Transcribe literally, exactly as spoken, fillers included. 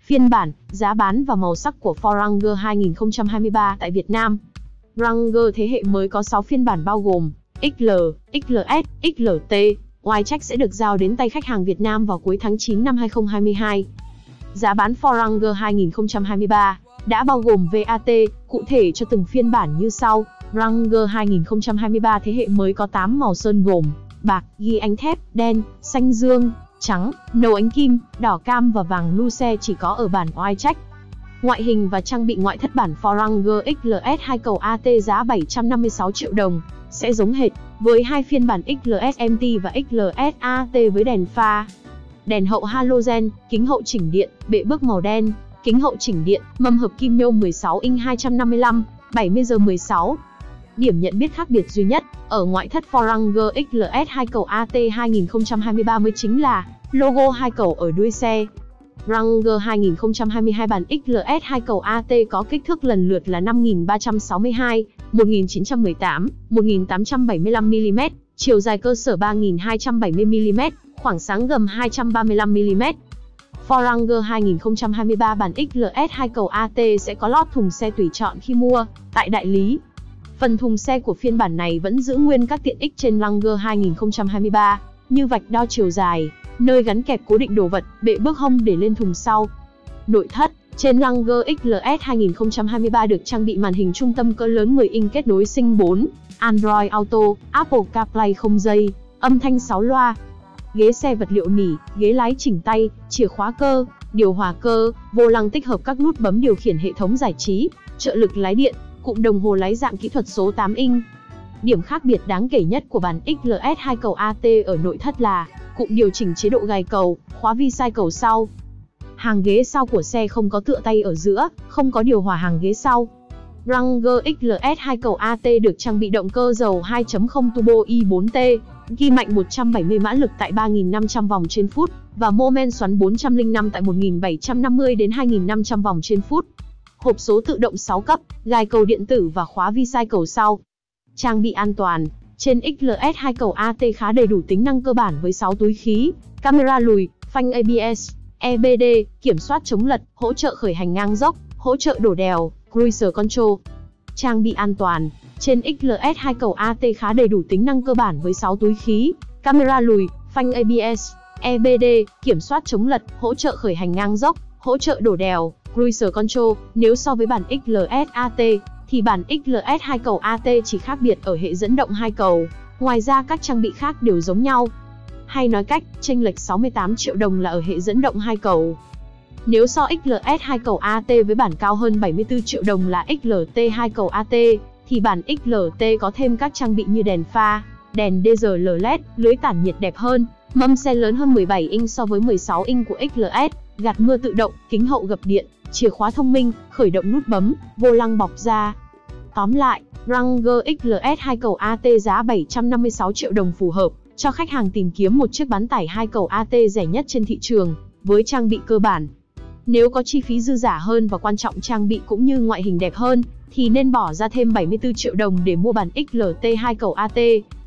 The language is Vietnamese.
Phiên bản, giá bán và màu sắc của Forerunner hai nghìn không trăm hai mươi ba tại Việt Nam. Ranger thế hệ mới có sáu phiên bản bao gồm ích lờ, ích lờ ét, ích lờ tê. Wildtrak sẽ được giao đến tay khách hàng Việt Nam vào cuối tháng chín năm hai nghìn không trăm hai mươi hai. Giá bán Forerunner hai nghìn không trăm hai mươi ba đã bao gồm vê a tê, cụ thể cho từng phiên bản như sau. Ranger hai nghìn không trăm hai mươi ba thế hệ mới có tám màu sơn gồm bạc, ghi ánh thép, đen, xanh dương, trắng, nâu ánh kim, đỏ cam và vàng luxe chỉ có ở bản Wildtrak. Ngoại hình và trang bị ngoại thất bản Forerunner ích lờ ét hai a tê giá bảy trăm năm mươi sáu triệu đồng, sẽ giống hệt với hai phiên bản ích lờ ét em tê và ích lờ ét a tê với đèn pha, đèn hậu halogen, kính hậu chỉnh điện, bệ bước màu đen, kính hậu chỉnh điện, mâm hợp kim nhôm mười sáu inch hai trăm năm mươi lăm, bảy mươi giờ mười sáu. Điểm nhận biết khác biệt duy nhất ở ngoại thất Forerunner ích lờ ét hai a tê hai nghìn không trăm hai mươi ba mới chính là logo hai cầu ở đuôi xe. Ranger hai nghìn không trăm hai mươi hai bản ích lờ ét hai a tê có kích thước lần lượt là năm nghìn ba trăm sáu mươi hai, một nghìn chín trăm mười tám, một nghìn tám trăm bảy mươi lăm mi li mét, chiều dài cơ sở ba nghìn hai trăm bảy mươi mi li mét, khoảng sáng gầm hai trăm ba mươi lăm mi li mét. Forerunner hai nghìn không trăm hai mươi ba bản ích lờ ét hai a tê sẽ có lót thùng xe tùy chọn khi mua tại đại lý. Phần thùng xe của phiên bản này vẫn giữ nguyên các tiện ích trên Ranger hai nghìn không trăm hai mươi ba, như vạch đo chiều dài, nơi gắn kẹp cố định đồ vật, bệ bước hông để lên thùng sau. Nội thất, trên Ranger ích lờ ét hai nghìn không trăm hai mươi ba được trang bị màn hình trung tâm cỡ lớn mười inch kết nối sinh bốn, Android Auto, Apple CarPlay không dây, âm thanh sáu loa. Ghế xe vật liệu nỉ, ghế lái chỉnh tay, chìa khóa cơ, điều hòa cơ, vô lăng tích hợp các nút bấm điều khiển hệ thống giải trí, trợ lực lái điện, cụm đồng hồ lái dạng kỹ thuật số tám inch. Điểm khác biệt đáng kể nhất của bản ích lờ ét hai a tê ở nội thất là cụm điều chỉnh chế độ gài cầu, khóa vi sai cầu sau. Hàng ghế sau của xe không có tựa tay ở giữa, không có điều hòa hàng ghế sau. Ranger ích lờ ét hai a tê được trang bị động cơ dầu hai chấm không turbo i bốn T, ghi mạnh một trăm bảy mươi mã lực tại ba nghìn năm trăm vòng trên phút và mô men xoắn bốn trăm lẻ năm tại một nghìn bảy trăm năm mươi đến hai nghìn năm trăm vòng trên phút. Hộp số tự động sáu cấp, gài cầu điện tử và khóa vi sai cầu sau. Trang bị an toàn, trên ích lờ ét hai a tê khá đầy đủ tính năng cơ bản với sáu túi khí, camera lùi, phanh a bê ét, e bê đê, kiểm soát chống lật, hỗ trợ khởi hành ngang dốc, hỗ trợ đổ đèo, cruise control. Trang bị an toàn, trên ích lờ ét hai a tê khá đầy đủ tính năng cơ bản với sáu túi khí, camera lùi, phanh a bê ét, e bê đê, kiểm soát chống lật, hỗ trợ khởi hành ngang dốc, hỗ trợ đổ đèo, cruise control. Nếu so với bản ích lờ ét a tê, thì bản ích lờ ét hai a tê chỉ khác biệt ở hệ dẫn động hai cầu, ngoài ra các trang bị khác đều giống nhau. Hay nói cách, chênh lệch sáu mươi tám triệu đồng là ở hệ dẫn động hai cầu. Nếu so ích lờ ét hai a tê với bản cao hơn bảy mươi tư triệu đồng là ích lờ tê hai a tê, thì bản ích lờ tê có thêm các trang bị như đèn pha, đèn đê giê lờ led, lưới tản nhiệt đẹp hơn, mâm xe lớn hơn mười bảy inch so với mười sáu inch của ích lờ ét, gạt mưa tự động, kính hậu gập điện, chìa khóa thông minh, khởi động nút bấm, vô lăng bọc da. Tóm lại, Ranger ích lờ ét hai a tê giá bảy trăm năm mươi sáu triệu đồng phù hợp cho khách hàng tìm kiếm một chiếc bán tải hai a tê rẻ nhất trên thị trường, với trang bị cơ bản. Nếu có chi phí dư giả hơn và quan trọng trang bị cũng như ngoại hình đẹp hơn, thì nên bỏ ra thêm bảy mươi tư triệu đồng để mua bản ích lờ tê hai a tê.